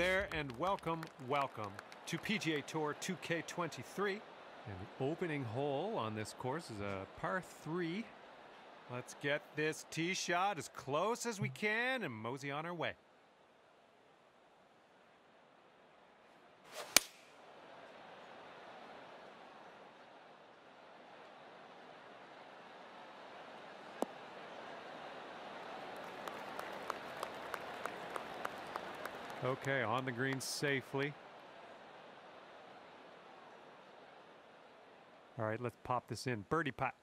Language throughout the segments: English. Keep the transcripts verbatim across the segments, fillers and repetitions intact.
there, and welcome, welcome to P G A Tour two K twenty-three. And the opening hole on this course is a par three. Let's get this tee shot as close as we can and mosey on our way. Okay, on the green safely. All right, let's pop this in. Birdie putt.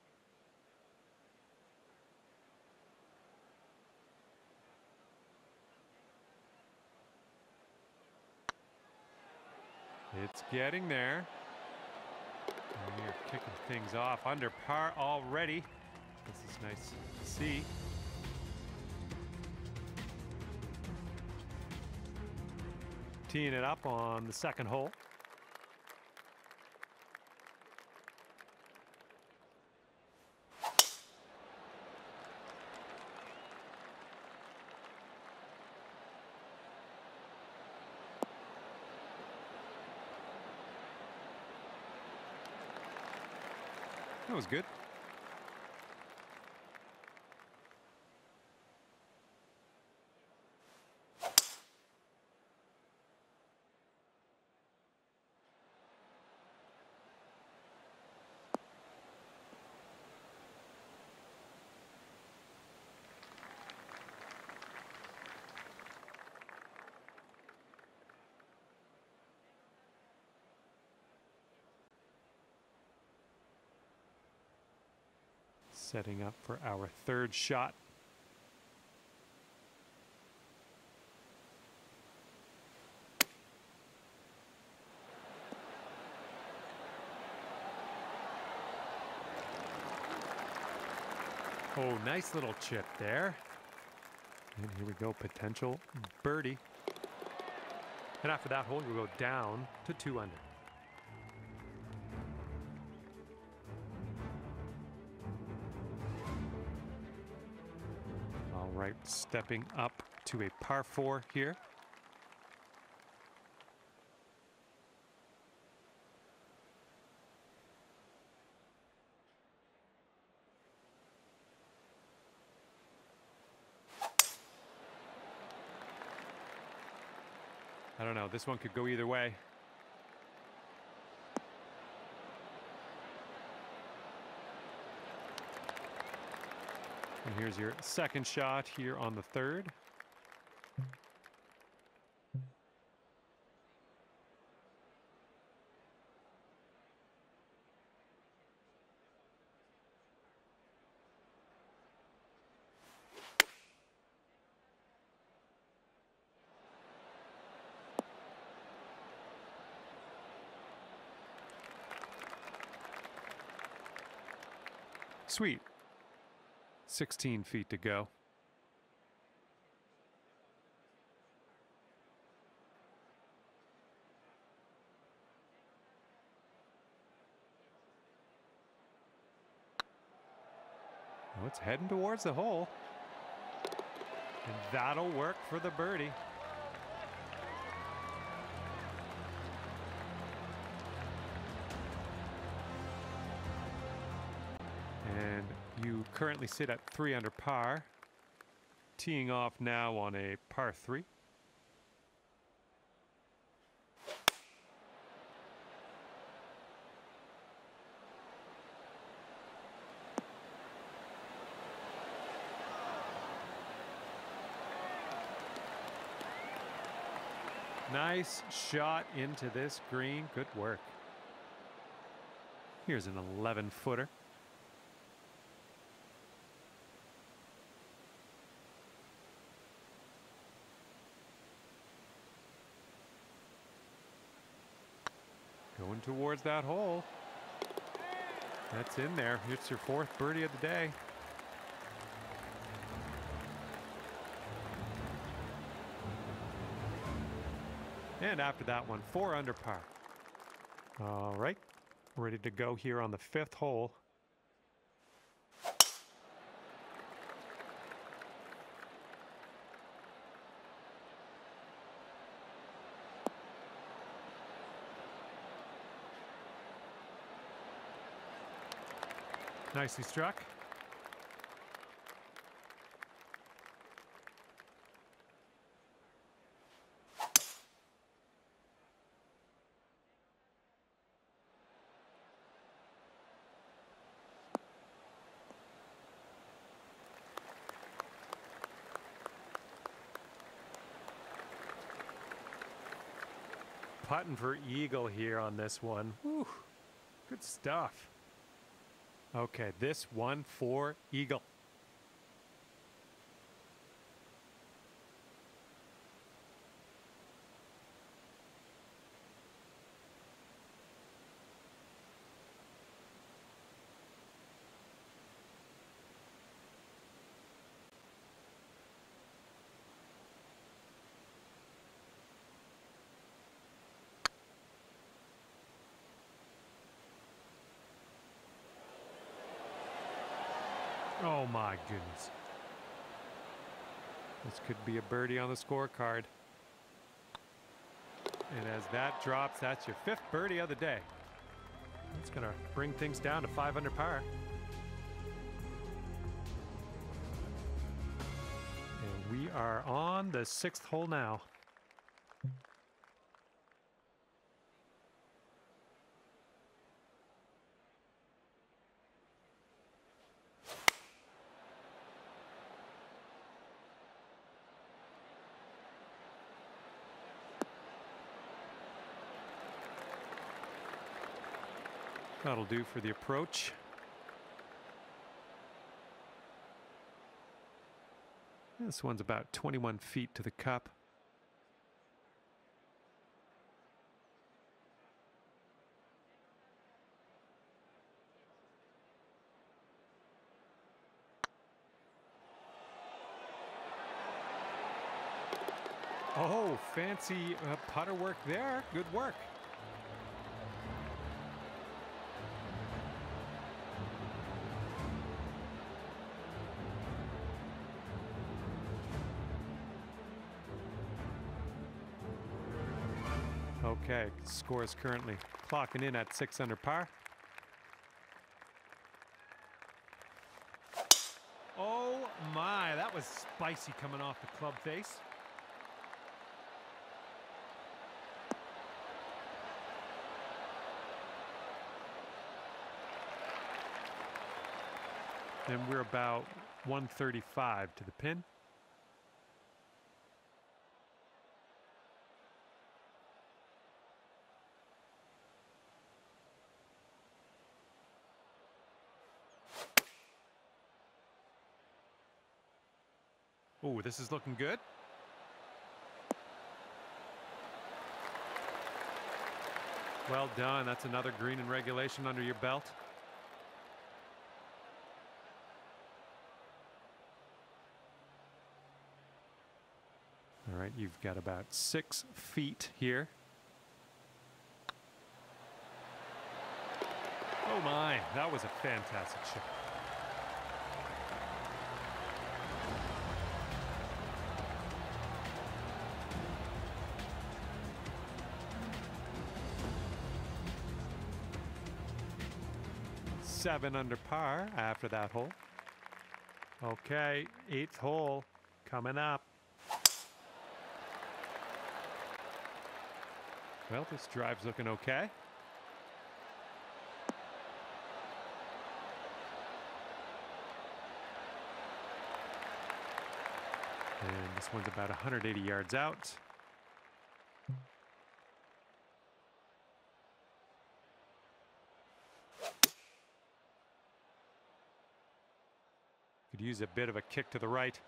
It's getting there. And we are kicking things off under par already. This is nice to see. Teeing it up on the second hole. That was good. Setting up for our third shot. Oh, nice little chip there. And here we go, potential birdie. And after that hole, we'll go down to two under. All right, stepping up to a par four here. I don't know, this one could go either way. And here's your second shot here on the third. Sweet. sixteen feet to go. Well, it's heading towards the hole. And that'll work for the birdie. And you currently sit at three under par, teeing off now on a par three. Nice shot into this green. Good work. Here's an eleven footer. Going towards that hole. That's in there. It's your fourth birdie of the day. And after that one, four under par. All right, ready to go here on the fifth hole. Nicely struck. Putting for eagle here on this one. Whew, good stuff. Okay, this one for eagle. Oh my goodness. This could be a birdie on the scorecard. And as that drops, that's your fifth birdie of the day. It's going to bring things down to five under par. And we are on the sixth hole now. That'll do for the approach. This one's about twenty-one feet to the cup. Oh, fancy uh, putter work there. Good work. Okay, score is currently clocking in at six under par. Oh my, that was spicy coming off the club face. And we're about one thirty-five to the pin. Oh, this is looking good. Well done. That's another green in regulation under your belt. All right, you've got about six feet here. Oh my, that was a fantastic shot. Seven under par after that hole. Okay, eighth hole coming up. Well, this drive's looking okay. And this one's about one hundred eighty yards out. Could use a bit of a kick to the right.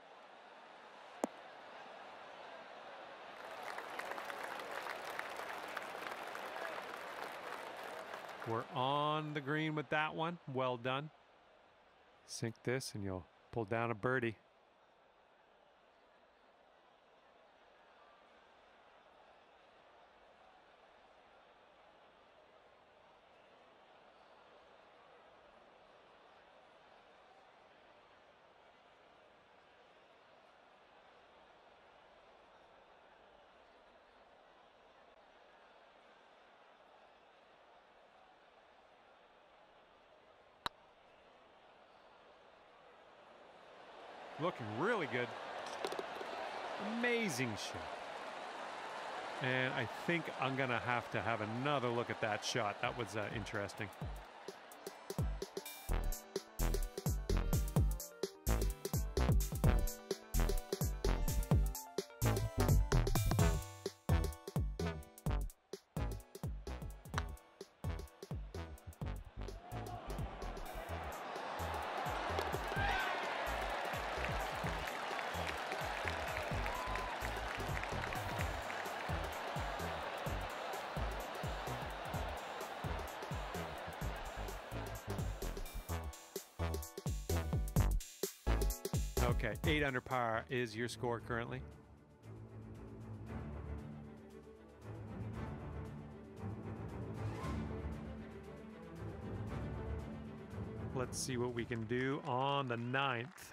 We're on the green with that one. Well done. Sink this and you'll pull down a birdie. Looking really good. Amazing shot. And I think I'm going to have to have another look at that shot. That was uh, interesting. Okay, eight under par is your score currently. Let's see what we can do on the ninth.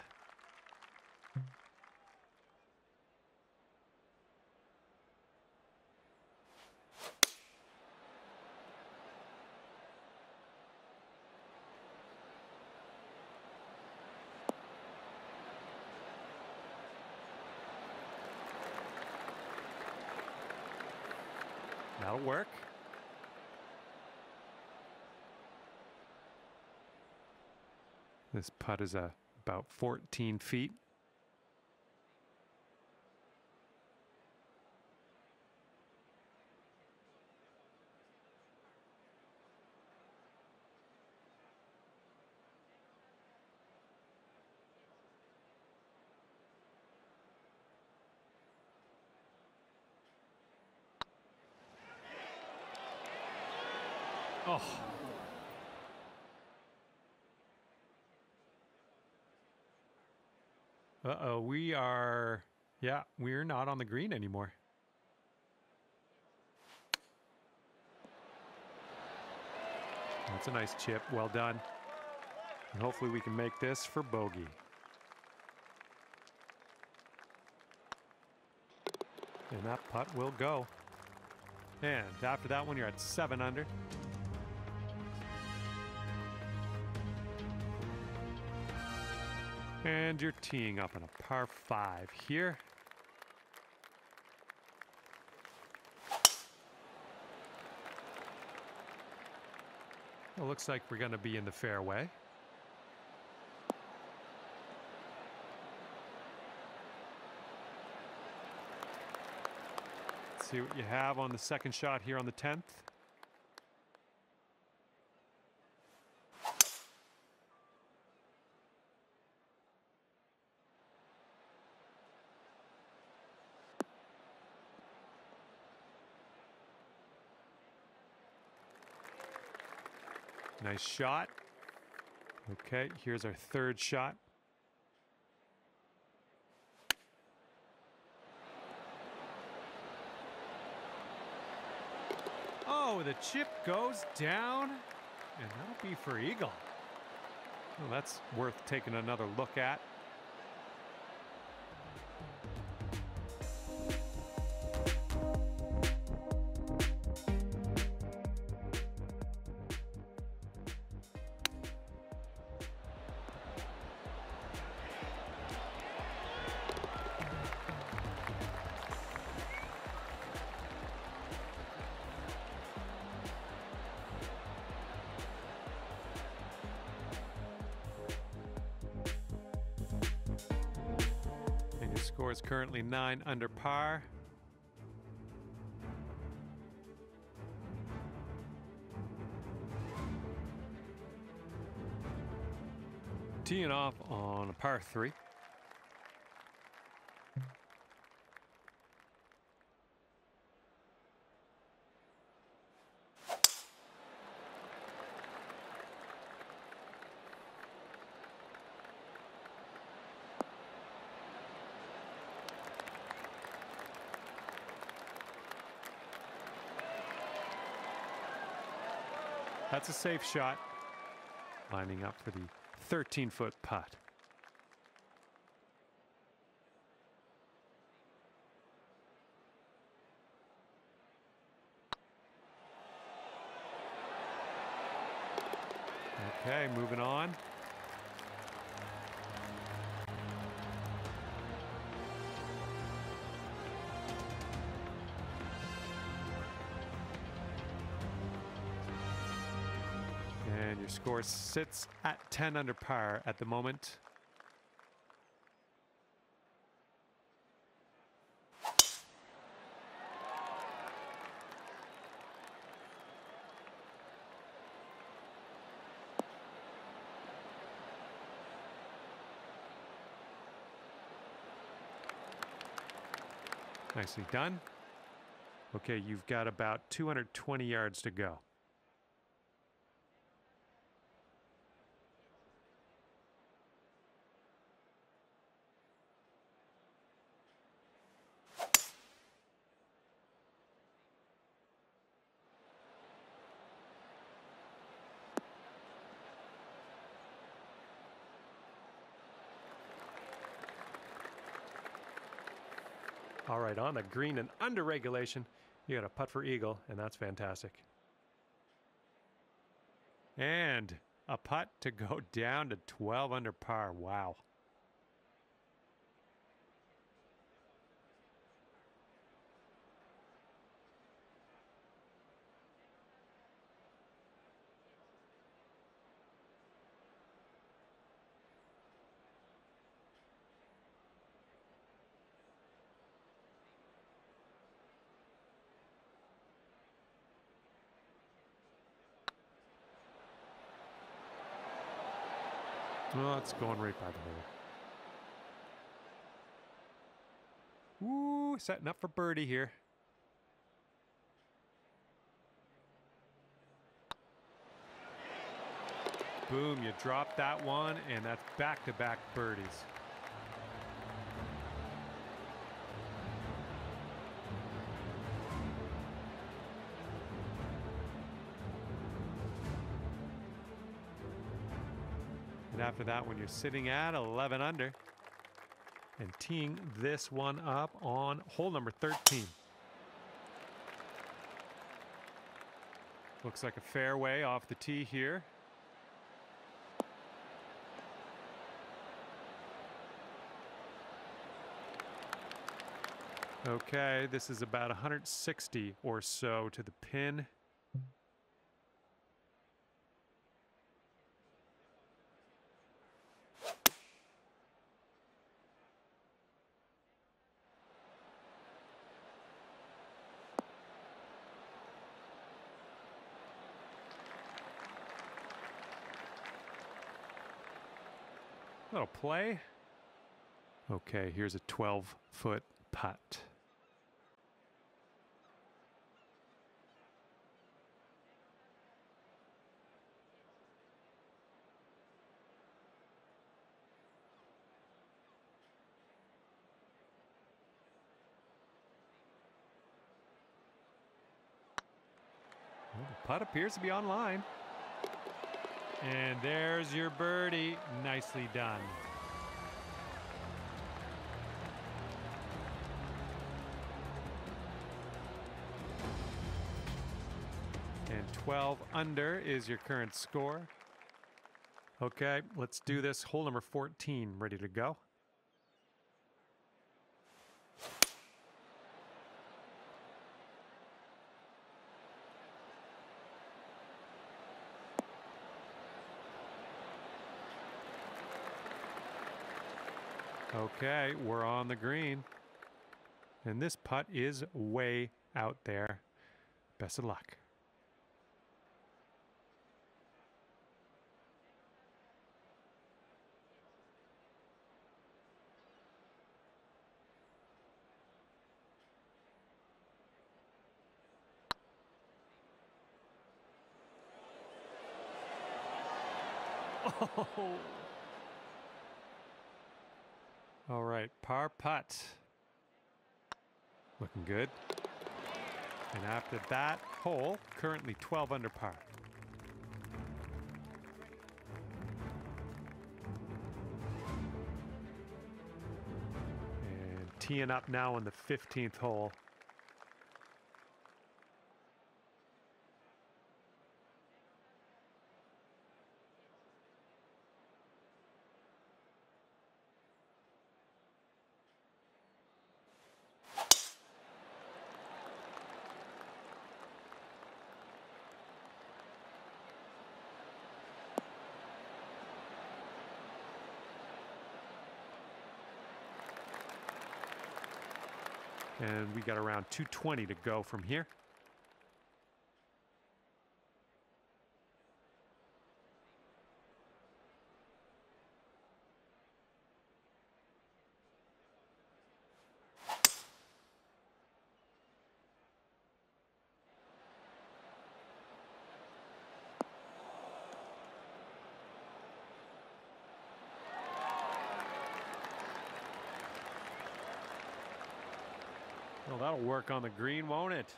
That'll work. This putt is uh, about fourteen feet. Oh. Uh-oh, we are, yeah, we're not on the green anymore. That's a nice chip, well done. And hopefully we can make this for bogey. And that putt will go. And after that one, you're at seven under. And you're teeing up on a par five here. It looks like we're going to be in the fairway. Let's see what you have on the second shot here on the tenth. Nice shot. Okay, here's our third shot. Oh, the chip goes down, and that'll be for eagle. Well, that's worth taking another look at. Score is currently nine under par. Teeing off on a par three. That's a safe shot. Lining up for the thirteen foot putt. Okay, moving on. score sits at ten under par at the moment. Nicely done. Okay, you've got about two hundred twenty yards to go. All right, on the green and under regulation, you got a putt for eagle, and that's fantastic. And a putt to go down to twelve under par. Wow. Well, it's going right by the hole. Ooh, setting up for birdie here. Boom, you drop that one, and that's back-to-back birdies. And after that, when you're sitting at eleven under and teeing this one up on hole number thirteen. Looks like a fairway off the tee here. Okay, this is about one hundred sixty or so to the pin. Little play. Okay, here's a twelve foot putt. Well, the putt appears to be online. And there's your birdie. Nicely done. And twelve under is your current score. Okay, let's do this. Hole number fourteen, ready to go. Okay, we're on the green. And this putt is way out there. Best of luck. Oh. All right, par putt. Looking good. And after that hole, currently twelve under par. And teeing up now on the fifteenth hole. And we got around two twenty to go from here. Well, that'll work on the green, won't it?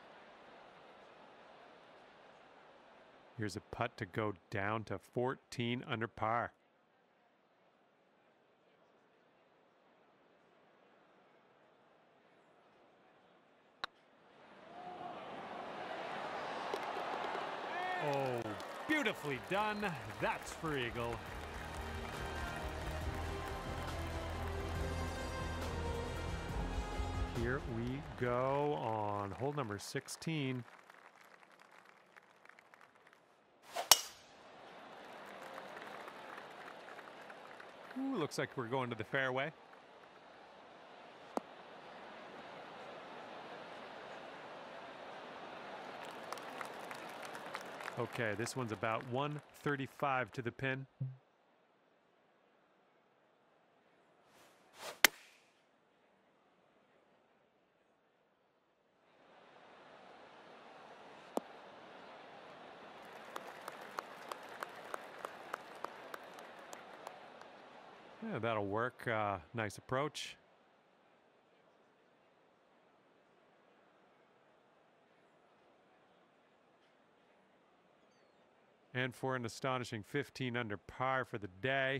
Here's a putt to go down to fourteen under par. Oh, beautifully done. That's for eagle. Here we go on hole number sixteen. Ooh, looks like we're going to the fairway. Okay, this one's about one thirty-five to the pin. Yeah, that'll work. Uh, nice approach. And for an astonishing fifteen under par for the day.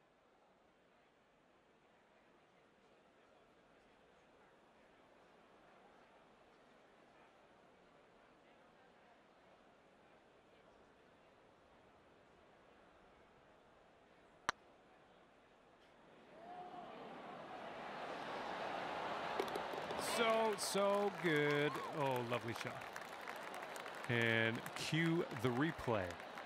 So, so good. Oh, lovely shot. And cue the replay.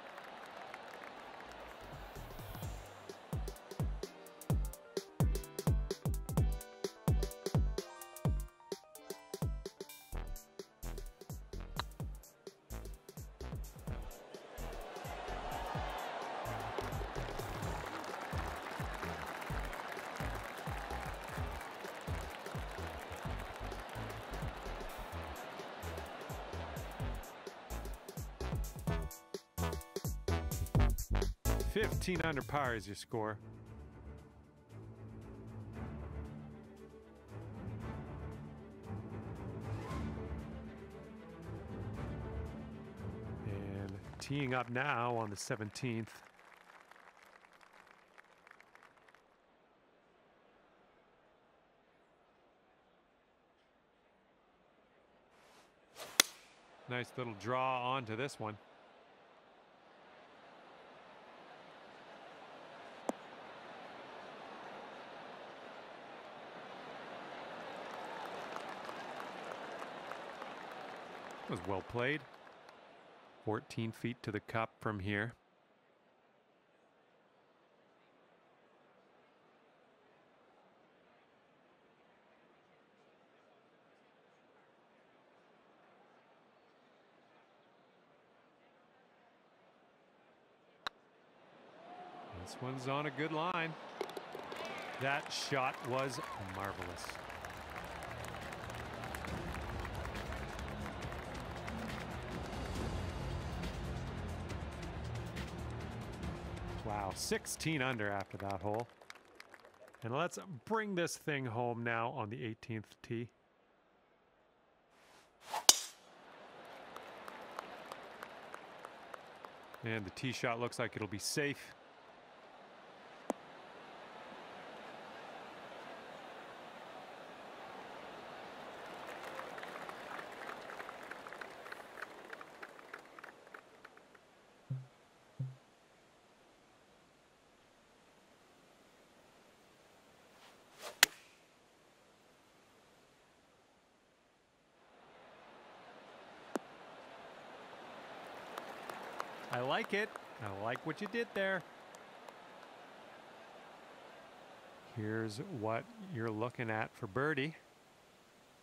fifteen under par is your score. And teeing up now on the seventeenth. Nice little draw onto this one. Was well played. fourteen feet to the cup from here. This one's on a good line. That shot was marvelous. Wow, sixteen under after that hole. And let's bring this thing home now on the eighteenth tee. And the tee shot looks like it'll be safe. I like it. I like what you did there. Here's what you're looking at for birdie.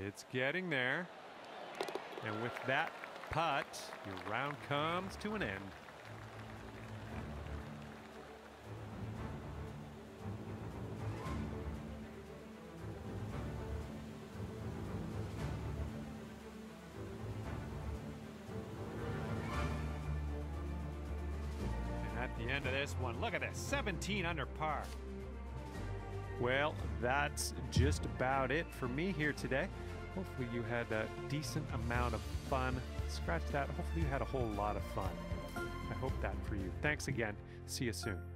It's getting there. And with that putt, your round comes to an end. And at the end of this one, look at this, seventeen under par. Well, that's just about it for me here today. Hopefully you had a decent amount of fun. Scratch that. Hopefully you had a whole lot of fun. I hope that for you. Thanks again. See you soon.